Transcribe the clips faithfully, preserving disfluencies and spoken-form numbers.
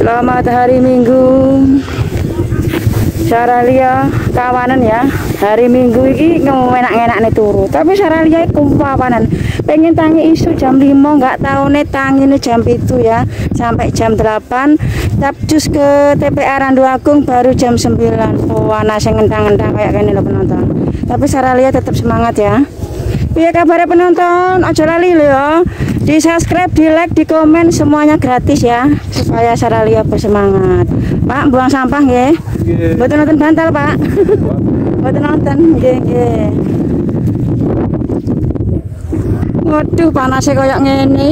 Selamat hari Minggu. Saralia kawanan ya. Hari Minggu ini ngenak-ngenak nih turu. Tapi Saralia iku kawanan. Pengen tangi isu jam lima, nggak tahu nih tangi nih jam itu ya. Sampai jam delapan. Tapjus ke T P A Randu Agung baru jam sembilan. Oh, anak saya ngentang-ngentang kayak gini loh penonton. Tapi Saralia tetap semangat ya. Biar kabarnya penonton, aja lali loh ya. Di subscribe, di like, di komen, semuanya gratis ya, supaya Saralia bersemangat. Pak, buang sampah ya. Buat nonton bantal Pak. Buat nonton, nggih. Waduh, panasnya kayak ngene.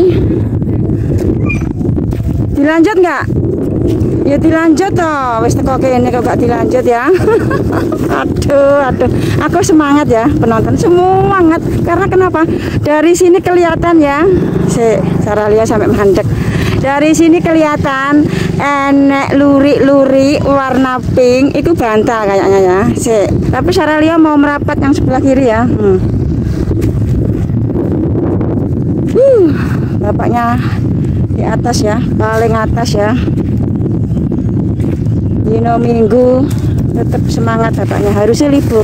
Dilanjut nggak? Ya dilanjut toh, wis teko kene kok gak dilanjut ya. Aduh, aduh. Aku semangat ya, penonton semangat. Karena kenapa? Dari sini kelihatan ya. Si Saralia sampai mandek. Dari sini kelihatan enek luri-luri warna pink itu bantal kayaknya ya. Si, tapi Saralia mau merapat yang sebelah kiri ya. Hmm. Uh, bapaknya di atas ya, paling atas ya. Dino Minggu tetap semangat bapaknya, harusnya libur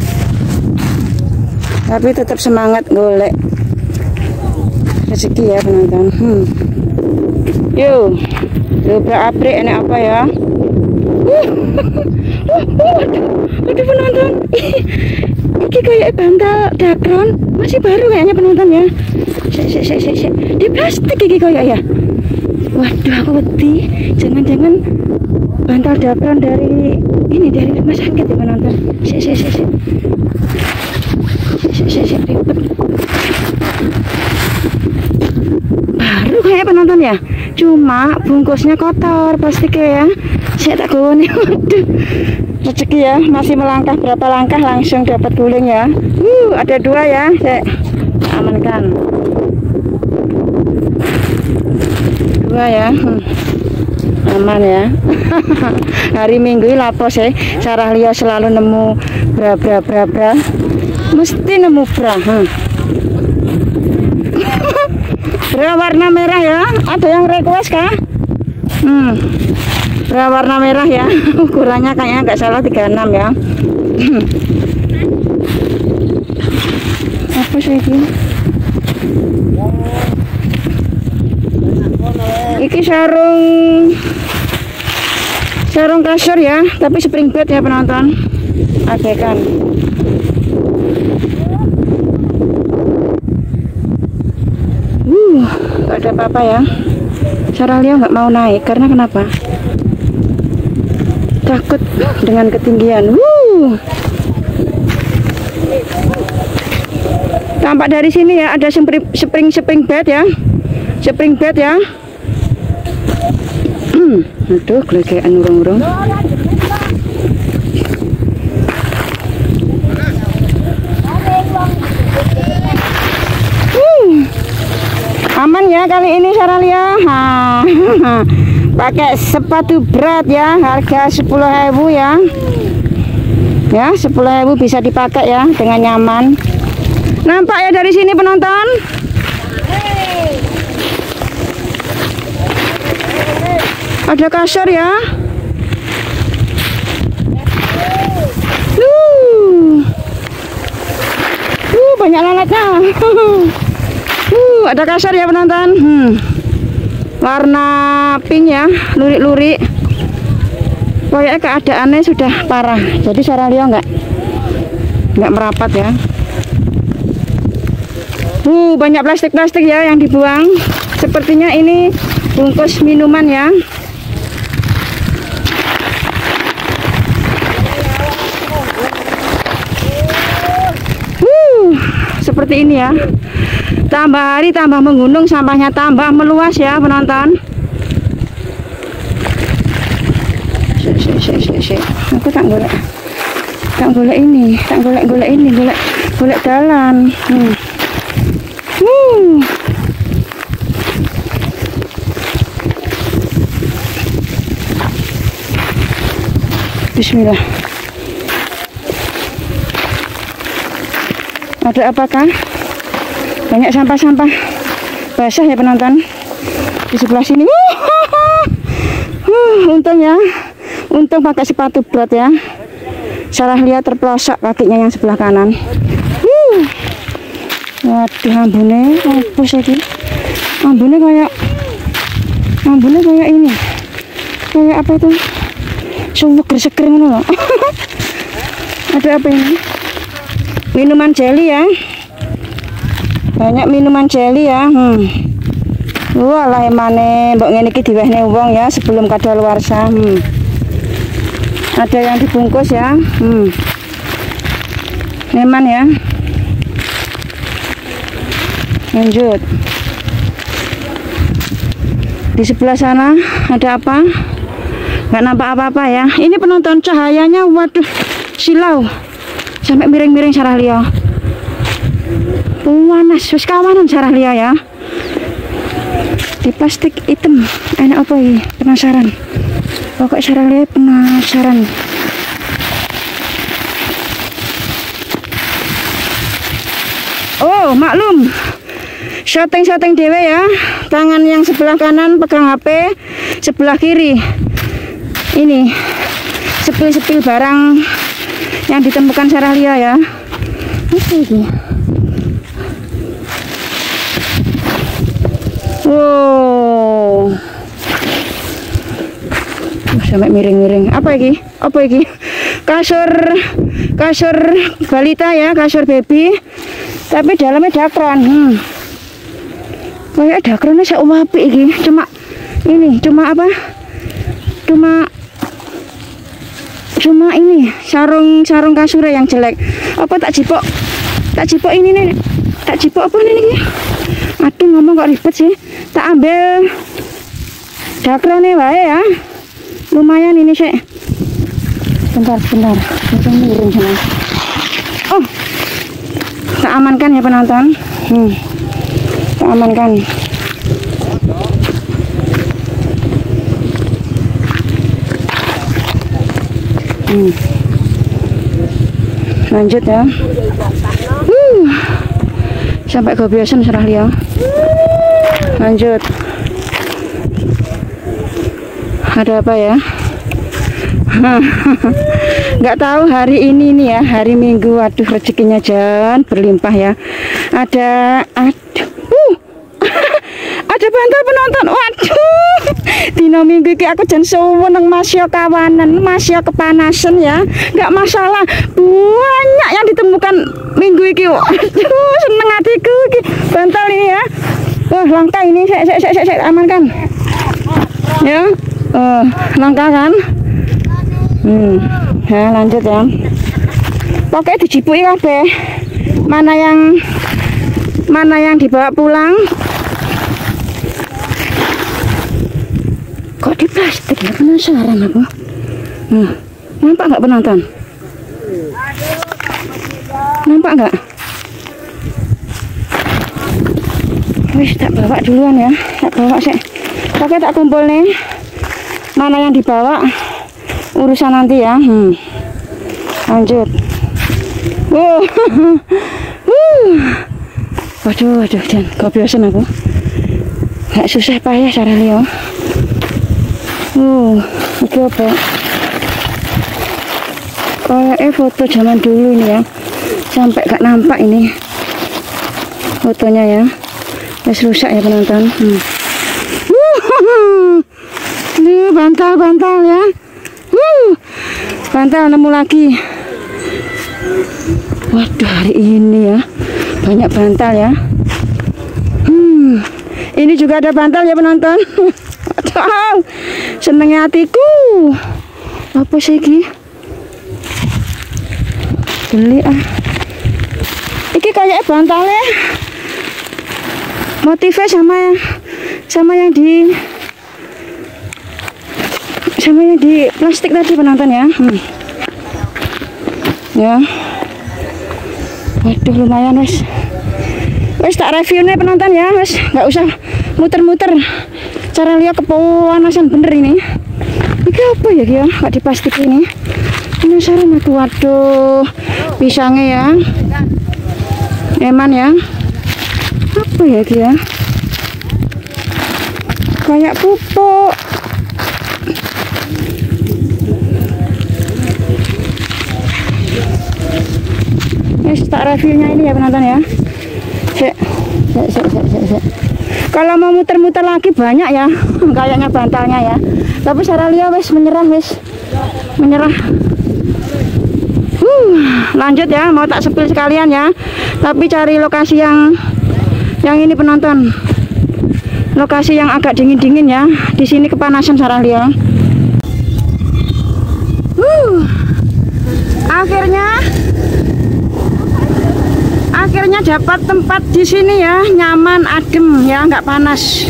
tapi tetap semangat golek rezeki ya penonton. hmm. Yuk coba aprik enak apa ya. uh, uh, uh, aduh, aduh penonton. Ini kayak bantal dakron masih baru kayaknya penonton ya. Sik sik sik sik sik di plastik ini kayak ya. Waduh, aku wedi jangan-jangan bantal dakron dari ini, dari rumah sakit ya penonton. Sik sik sik sik sik sik sik ribet. Baru kayak penonton ya, cuma bungkusnya kotor plastiknya ya. Saya tak gowone. Waduh, rezeki ya, masih melangkah berapa langkah langsung dapat guling ya. Uh, ada dua ya, saya amankan dua ya. hmm. Aman ya. Hari Minggu ini lapos ya. Saralia selalu nemu bra bra bra bra. Mesti nemu bra. Hmm. Bra warna merah ya. Ada yang request kah? Hmm. Bra warna merah ya. Ukurannya kayaknya nggak salah tiga puluh enam ya. Apa sih ini? Iki sarung sarung kasur ya, tapi spring bed ya penonton. Oke kan. Uh, gak ada apa-apa ya. Saralia nggak mau naik karena kenapa? Takut dengan ketinggian. Uh. Tampak dari sini ya ada spring spring spring bed ya. Spring bed ya. Aduh, gelegean urung-urung. Hmm. Aman ya kali ini Saralia. Pakai sepatu berat ya, harga sepuluh ribu ya. Ya, sepuluh ribu bisa dipakai ya dengan nyaman. Nampak ya dari sini penonton? Ada kasur ya. Uh, uh banyak lalatnya. uh, ada kasur ya penonton. Hmm. Warna pink ya, lurik-lurik. Pokoknya keadaannya sudah parah. Jadi Saralia nggak nggak merapat ya. Uh, banyak plastik-plastik ya yang dibuang. Sepertinya ini bungkus minuman ya. Seperti ini ya. Tambah hari tambah menggunung, sampahnya tambah meluas ya penonton. Sik sik sik sik sik. Aku tak golek. Tak golek ini, tak golek-golek ini, golek golek jalan. Hmm. Uh. Bismillah. Ada apakah? Banyak sampah-sampah basah ya penonton. Di sebelah sini. Uh, untung ya, untung pakai sepatu bot ya. Sarah Lia terpelosok kakinya yang sebelah kanan. uh. Waduh, ambune apa sih ini? Ambune kayak ambune kayak ini, kayak apa tuh, seger-seger ngono loh. Ada apa ini? Minuman jelly ya, banyak minuman jelly ya. hmm. Walah emane mbok ngene iki diwehne wong ya sebelum kadaluarsa. hmm. Ada yang dibungkus ya. hmm. Eman ya. Lanjut. Di sebelah sana ada apa? Nggak nampak apa-apa ya. Ini penonton cahayanya, waduh, silau sampai miring-miring Sarah Lia. Panas, wis kawanan Sarah Lia ya. Di plastik hitam, enak apa ini? Penasaran. Pokoknya Sarah Lia penasaran. Oh, maklum. Shooting-shooting dewe ya. Tangan yang sebelah kanan pegang H P, sebelah kiri ini sepil-sepil barang yang ditemukan Sarah Lia ya. Apa ini? Wow. Sampai miring-miring. Apa ini? Apa ini? Kasur kasur balita ya, kasur baby. Tapi dalamnya dakron. Hmm. Kayak dakronnya saya wapi ini. Cuma ini, cuma apa? Cuma cuma ini sarung sarung kasurnya yang jelek. Apa tak jipok? Tak jipok ini nih. Tak jipok apa ini nih? Aduh, ngomong kok ribet sih. Tak ambil dakronnya wae ya. Lumayan ini sih. Bentar, bentar. Itu miring sana. Oh. Tak amankan ya penonton. Hmm. Tak amankan. Hmm. Lanjut ya. Uh. Sampai kebiasaan Sarah Lia. Lanjut. Ada apa ya? Nggak tahu hari ini nih ya, hari Minggu. Waduh, rezekinya jangan berlimpah ya. Ada aduh uh, ada bantal penonton. Waduh, dino Minggu ini aku jan seneng masya kawanan, masya kepanasan ya. Nggak masalah, banyak yang ditemukan minggu ini. Waduh, seneng hatiku ini bantal ini ya. Wah, langka ini. Saya saya saya saya amankan ya. Uh, langka kan. Hmm, ya lanjut ya. Pokoknya dijipuki kabeh. Mana yang mana yang dibawa pulang? Kok di plastik ya? Penasaran aku. Hmm, nampak nggak penonton? Nampak nggak? Wis tak bawa duluan ya. Tak bawa sih. Pokoknya tak kumpul nih. Mana yang dibawa? Urusan nanti ya. hmm. Lanjut. Wow. Waduh, waduh, dan kebiasaan aku. Gak susah payah Sarah Lia. Uh, itu apa? Kayaknya foto zaman dulu ini ya. Sampai gak nampak ini fotonya ya. Wes rusak ya penonton. Hmm. Ini bantal-bantal ya. Uh, bantal nemu lagi. Waduh, hari ini ya banyak bantal ya. Hmm, ini juga ada bantal ya penonton. Waduh, senengnya hatiku. Apa sih ini? Beli ah. Ini kayak bantalnya. Motifnya sama ya, sama yang di sama yang di plastik tadi penonton ya. hmm. Ya, waduh lumayan wes. Wes tak reviewnya penonton ya, wes nggak usah muter-muter. Cara lihat kepanasan bener ini. Ini apa ya dia? Nggak di plastik ini. Penasaran aku. Waduh, pisangnya ya. Eman ya. Apa ya dia? Kayak pupuk. tak reviewnya ini ya penonton ya. Sik, sik, sik, sik, sik, sik. Kalau mau muter-muter lagi banyak ya, kayaknya bantalnya ya. Tapi Saralia wes menyerah, wes menyerah. Uh, lanjut ya, mau tak sepil sekalian ya. Tapi cari lokasi yang yang ini penonton. Lokasi yang agak dingin-dingin ya. Di sini kepanasan Saralia. Uh, akhirnya akhirnya dapat tempat di sini ya, nyaman, adem ya, nggak panas.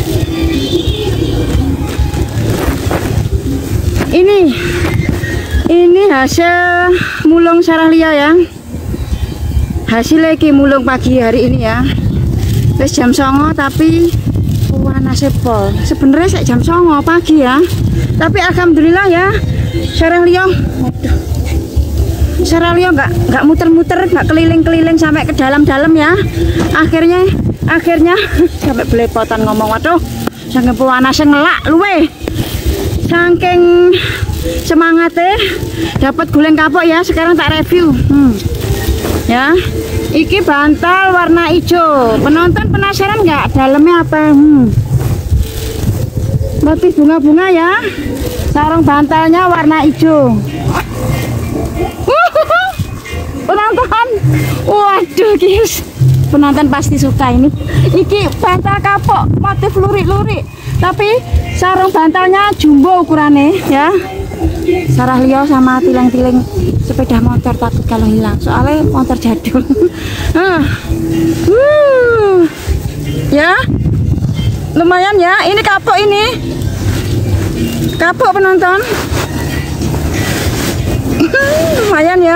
Ini ini hasil mulung Saralia ya. Hasil lagi mulung pagi hari ini ya. Wes jam songo tapi warna sepol. Sebenarnya saya jam songo pagi ya. Tapi alhamdulillah ya, Saralia, waduh, Saralia nggak nggak muter-muter, nggak keliling-keliling sampai ke dalam-dalam ya. Akhirnya akhirnya sampai belepotan ngomong, waduh, saking panas ngelak luwe. Saking semangatnya dapat guling kapok ya. Sekarang tak review. Hmm. Ya, iki bantal warna hijau. Penonton penasaran nggak dalamnya apa? Hmm. Motif bunga-bunga ya. Sarung bantalnya warna hijau. Penonton, waduh guys, penonton pasti suka ini. Iki bantal kapok motif lurik-lurik, tapi sarung bantalnya jumbo ukurannya ya. Saralia sama tiling-tiling sepeda motor takut kalau hilang, soalnya motor jadul. uh. Ya, lumayan ya. Ini kapok, ini kapok penonton. Lumayan ya.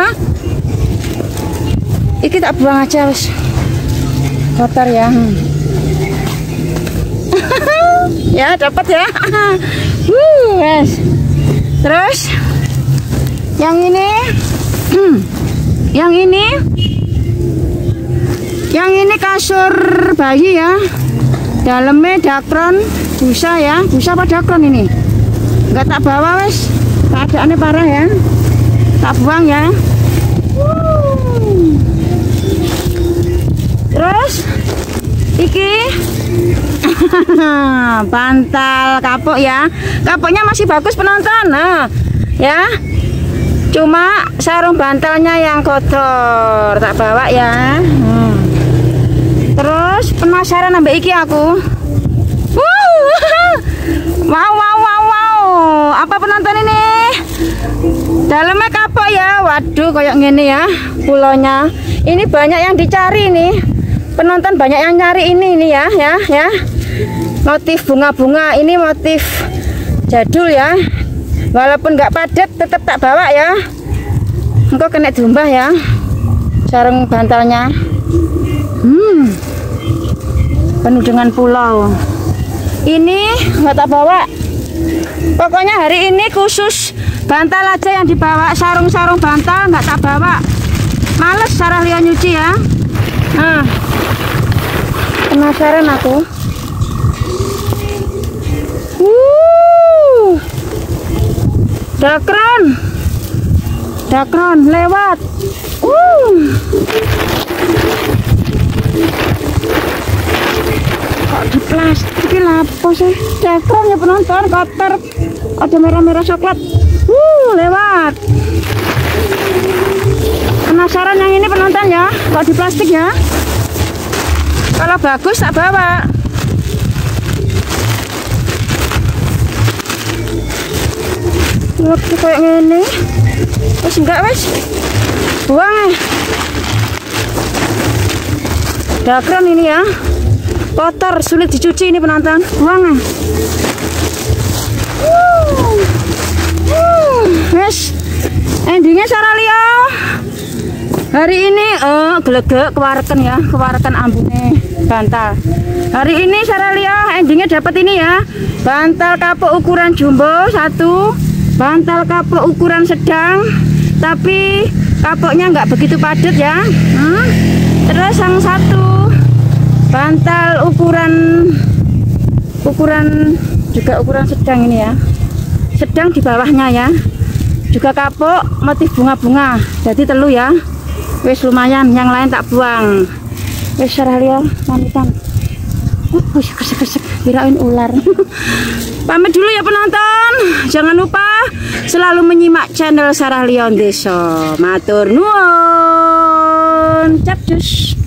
Iki tak buang aja wes, kotor ya. Ya dapat ya. uh, wes. Terus yang ini yang ini yang ini kasur bayi ya, dalamnya dakron busa ya. Busa apa dakron ini, nggak tak bawa wes, keadaannya parah ya, tak buang ya. Terus iki bantal kapok ya. Kapoknya masih bagus penonton. Nah, ya. Cuma sarung bantalnya yang kotor, tak bawa ya. Hmm. Terus penasaran ambek iki aku. Wow, wow, wow, wow. Apa penonton ini? Dalamnya kapok ya. Waduh, kayak gini ya pulaunya. Ini banyak yang dicari nih. Penonton banyak yang nyari ini ini ya, ya, ya. Motif bunga-bunga, ini motif jadul ya. Walaupun nggak padat, tetap tak bawa ya. Engkau kena dumbah ya. Sarung bantalnya. Hmm. Penuh dengan pulau. Ini nggak tak bawa. Pokoknya hari ini khusus bantal aja yang dibawa. Sarung-sarung bantal nggak tak bawa. Males Saralia nyuci ya. Nah, penasaran aku. Uh, dakron, dakron lewat. Uh, kok di plastik lapo sih? Dakron ya penonton, kotor. Ada merah-merah coklat. Uh, lewat. Penasaran yang ini penonton ya, kok di plastik ya. Kalau bagus tak bawa. Waktu kayak gini, wes enggak wes, buang. Dakron ini ya, kotor, sulit dicuci ini penonton, buang. Wes, endingnya Saralia hari ini oh gelegek kewareken ya, kewareken ambune bantal. Hari ini Saralia endingnya dapat ini ya, bantal kapok ukuran jumbo satu, bantal kapok ukuran sedang, tapi kapoknya nggak begitu padat ya. hmm. Terus yang satu bantal ukuran ukuran juga ukuran sedang ini ya, sedang di bawahnya ya, juga kapok motif bunga-bunga, jadi telu ya. Wis lumayan, yang lain tak buang. Wis Sarah Leo pamitan. Uh, kesek-kesek kirain ular. Pamit dulu ya penonton. Jangan lupa selalu menyimak channel Sarah Leo Desa. Matur nuwun. Capcus.